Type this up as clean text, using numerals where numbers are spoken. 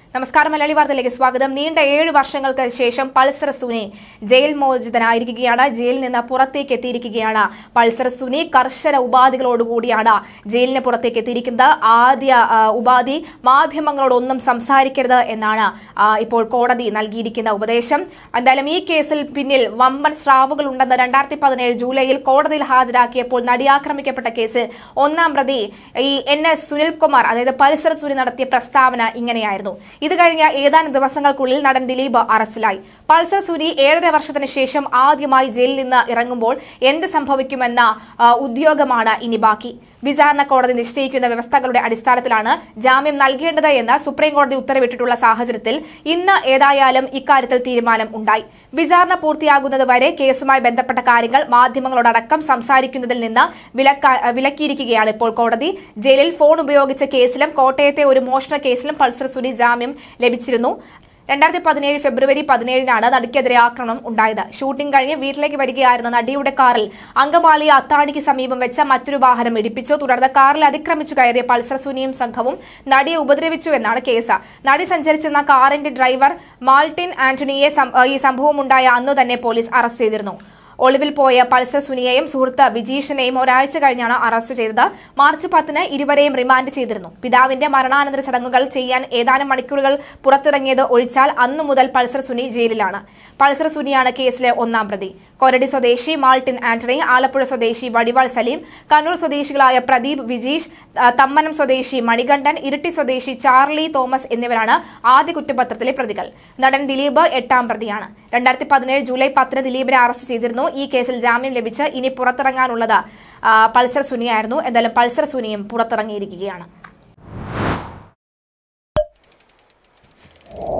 നമസ്കാരം മലയാളി വാർത്തയിലേക്ക് സ്വാഗതം. നീണ്ട 7 വർഷങ്ങൾക്ക് ശേഷം പൾസർ സുനി ജയിൽ മോചിതനായിരിക്കുകയാണ്. ജയിലിൽ നിന്ന് പുറത്തേക്ക് എത്തിയിരിക്കുകയാണ്. പൾസർ സുനി കർശന ഉപാധികളോടുകൂടിയാണ് ജയിലിന് പുറത്തേക്ക് എത്തിയിരിക്കുന്നത്. ആദ്യ ഉപാധി മാധ്യമങ്ങളോടൊന്നും സംസാരിക്കരുത് എന്നാണ് ഇപ്പോൾ കോടതി നൽകിയിരിക്കുന്ന ഉപദേശം. എന്തായാലും ഈ കേസിൽ പിന്നിൽ വമ്പൻ സ്രാവുകൾ ഉണ്ടെന്ന് 2017 ജൂലൈയിൽ കോടതിയിൽ ഹാജരാക്കിയപ്പോൾ നടിയാക്രമിക്കപ്പെട്ട കേസിൽ ഒന്നാം പ്രതി ഈ NS സുനിൽകുമാർ അതായത് പൾസർ സുനി നടത്തിയ പ്രസ്താവന ഇങ്ങനെയായിരുന്നു. ഇത് കഴിഞ്ഞ ഏതാനും ദിവസങ്ങൾക്കുള്ളിൽ നടൻ ദിലീപ് അറസ്റ്റിലായി. പൾസർ സുനി 7.5 വർഷത്തിന് ശേഷം ആദ്യമായി ജയിലിൽ നിന്ന് ഇറങ്ങുമ്പോൾ എന്ത് സംഭവിക്കുമെന്ന ഉദ്യോഗമാണ് ഇനി ബാക്കി. വിചാരണ കോടതി നിശ്ചയിക്കുന്ന വ്യവസ്ഥകളുടെ അടിസ്ഥാനത്തിലാണ് ജാമ്യം നൽകേണ്ടത് എന്ന് സുപ്രീം കോടതി ഉത്തരവിട്ടിട്ടുള്ള സാഹചര്യത്തിൽ ഇന്ന് ഏതായാലും ഇക്കാര്യത്തിൽ തീരുമാനം ഉണ്ടായി. വിചാരണ പൂർത്തിയാകുന്നതുവരെ കേസുമായി ബന്ധപ്പെട്ട കാര്യങ്ങൾ മാധ്യമങ്ങളോടക്കം സംസാരിക്കുന്നതിൽ നിന്ന് വിലക്കിയിരിക്കുകയാണ് ഇപ്പോൾ കോടതി. ജയിലിൽ ഫോൺ ഉപയോഗിച്ച കേസിലും കോട്ടയത്തെ ഒരു മോഷണ കേസിലും പൾസർ സുനി ജാമ്യം ലഭിച്ചിരുന്നു. 2017 ഫെബ്രുവരി 17-നാണ് നടിക്കെതിരെ ആക്രമണം ഉണ്ടായത്. ഷൂട്ടിംഗ് കഴിഞ്ഞ് വീട്ടിലേക്ക് വരികയായിരുന്ന നടിയുടെ കാറിൽ അങ്കമാലി അത്താണിക്ക് സമീപം വെച്ച മറ്റൊരു വാഹനം ഇടിപ്പിച്ചു. തുടർന്ന് കാറിൽ അതിക്രമിച്ചു കയറിയ പൾസർ സുനിയും സംഘവും നടിയെ ഉപദ്രവിച്ചു എന്നാണ് കേസ്. നടി സഞ്ചരിച്ചിരുന്ന കാറിന്റെ ഡ്രൈവർ മാൾട്ടിൻ ആന്റണിയെ ഈ സംഭവമുണ്ടായ അന്നു തന്നെ പോലീസ് അറസ്റ്റ് ചെയ്തിരുന്നു. ഒളിവിൽ പോയ പൾസർ സുനിയെയും സുഹൃത്ത് ബിജീഷിനെയും ഒരാഴ്ച കഴിഞ്ഞാണ് അറസ്റ്റ് ചെയ്തത്. മാർച്ച് 10-ന് ഇരുവരെയും റിമാൻഡ് ചെയ്തിരുന്നു. പിതാവിന്റെ മരണാനന്തര ചടങ്ങുകൾ ചെയ്യാൻ ഏതാനും മണിക്കൂറുകൾ പുറത്തിറങ്ങിയത് ഒഴിച്ചാൽ അന്നു മുതൽ പൾസർ സുനി ജയിലിലാണ്. പൾസർ സുനിയാണ് കേസിലെ ഒന്നാം പ്രതി. കൊരടി സ്വദേശി മാൾട്ടിൻ ആന്റണി, ആലപ്പുഴ സ്വദേശി വടിവാൾ സലീം, കണ്ണൂർ സ്വദേശികളായ പ്രദീപ്, വിജീഷ്, തമ്മനം സ്വദേശി മണികണ്ഠൻ, ഇരിട്ടി സ്വദേശി ചാർലി തോമസ് എന്നിവരാണ് ആദ്യ കുറ്റപത്രത്തിലെ പ്രതികൾ. നടൻ ദിലീപ് 8-ാം പ്രതിയാണ്. 2017 ജൂലൈ 10-ന് ദിലീപിനെ അറസ്റ്റ് ചെയ്തിരുന്നു. ഈ കേസിൽ ജാമ്യം ലഭിച്ച് ഇനി പുറത്തിറങ്ങാനുള്ളത് പൾസർ സുനിയായിരുന്നു. എന്തായാലും പൾസർ സുനിയും പുറത്തിറങ്ങിയിരിക്കുകയാണ്.